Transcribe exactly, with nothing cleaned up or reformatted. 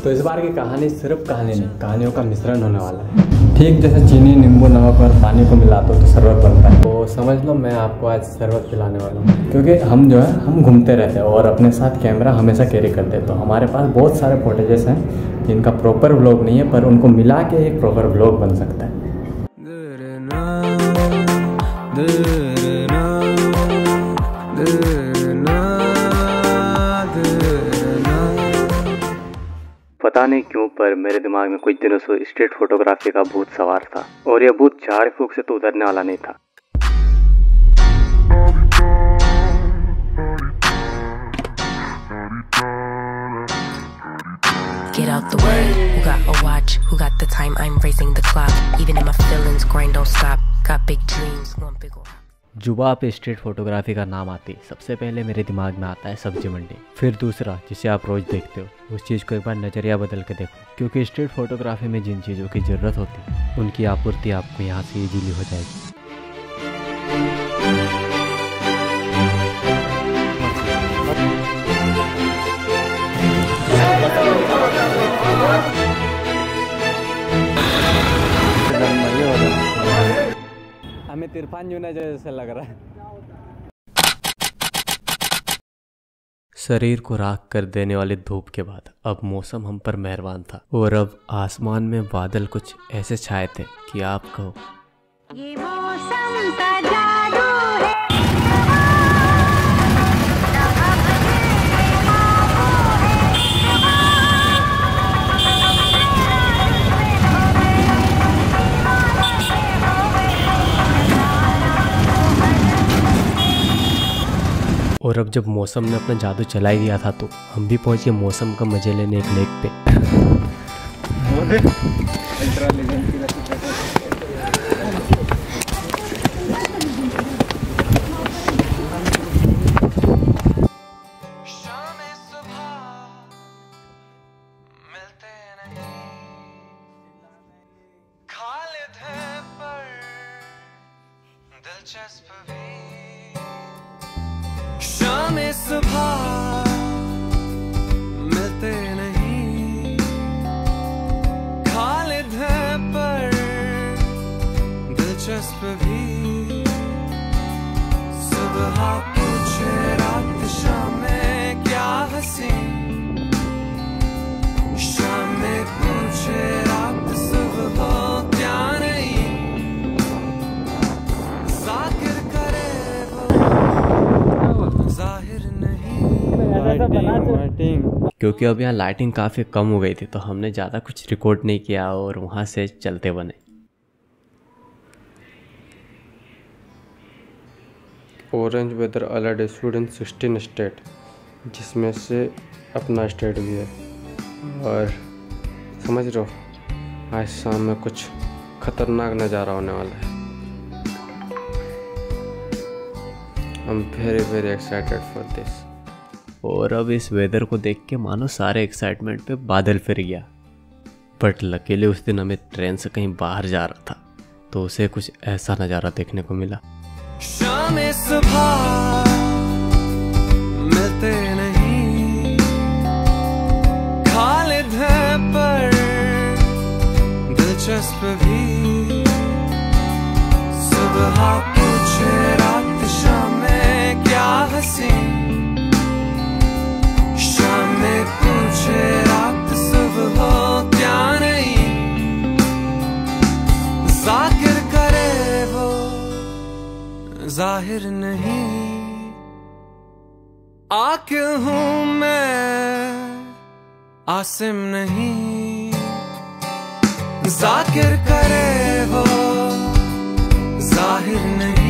तो इस बार की कहानी सिर्फ कहानी नहीं, कहानियों का मिश्रण होने वाला है। ठीक जैसे चीनी, नींबू, नमक और पानी को मिलाते हो तो शरबत बनता है, तो समझ लो मैं आपको आज शरबत पिलाने वाला हूँ। क्योंकि हम जो है हम घूमते रहते हैं और अपने साथ कैमरा हमेशा कैरी करते हैं, तो हमारे पास बहुत सारे फुटेजेस हैं जिनका प्रॉपर व्लॉग नहीं है, पर उनको मिला के एक प्रॉपर व्लॉग बन सकता है। पता नहीं क्यों पर मेरे दिमाग में कुछ दिनों से स्ट्रीट फोटोग्राफी का भूत सवार था, और यह भूत झाड़ फूक से तो उतरने वाला नहीं था। Get out the way, who got a watch, who got the time, I'm racing the clock, even in my feelings, grind don't stop, got big dreams, one big one. जुबा पे स्ट्रीट फोटोग्राफी का नाम आती सबसे पहले मेरे दिमाग में आता है सब्जी मंडी। फिर दूसरा जिसे आप रोज देखते हो, उस चीज़ को एक बार नज़रिया बदल के देखो, क्योंकि स्ट्रीट फोटोग्राफी में जिन चीज़ों की ज़रूरत होती है उनकी आपूर्ति आपको यहाँ से इजीली हो जाएगी। हमें तिरफान जूना जैसा लग रहा है। शरीर को राख कर देने वाली धूप के बाद अब मौसम हम पर मेहरबान था, और अब आसमान में बादल कुछ ऐसे छाए थे कि आप कहो ये मौसम का जादू है। और अब जब मौसम ने अपना जादू चला ही दिया था, तो हम भी पहुंच गए मौसम का मजे लेने एक लेक पे। शामें सुबह मिलते नहीं, खालिद हैं पर दिलचस्प भी। सुबह पूछे रात शामें क्या हंसी, शामें पूछे रात सुबह क्या नहीं, जाकिर करे वो जाहिर नहीं। क्योंकि अब यहाँ लाइटिंग काफ़ी कम हो गई थी, तो हमने ज़्यादा कुछ रिकॉर्ड नहीं किया और वहाँ से चलते बने। Orange weather alert issued in sixteen state, जिसमें से अपना स्टेट भी है। और समझ रहे हो आज शाम में कुछ खतरनाक नज़ारा होने वाला है। I'm very very excited for this। और अब इस वेदर को देख के मानो सारे एक्साइटमेंट पे बादल फिर गया। बट लकीली उस दिन हमें ट्रेन से कहीं बाहर जा रहा था, तो उसे कुछ ऐसा नज़ारा देखने को मिला। शामें सुबह मिलते नहीं, खालिद हैं पर दिलचस्प भी। सुबह पूछे रात शामें क्या हंसी, शामें पूछे रात सुबह क्या नहीं, जाकिर करे वो जाहिर नहीं। आकिल हूँ मैं आसिम नहीं, जाकिर करे वो जाहिर नहीं।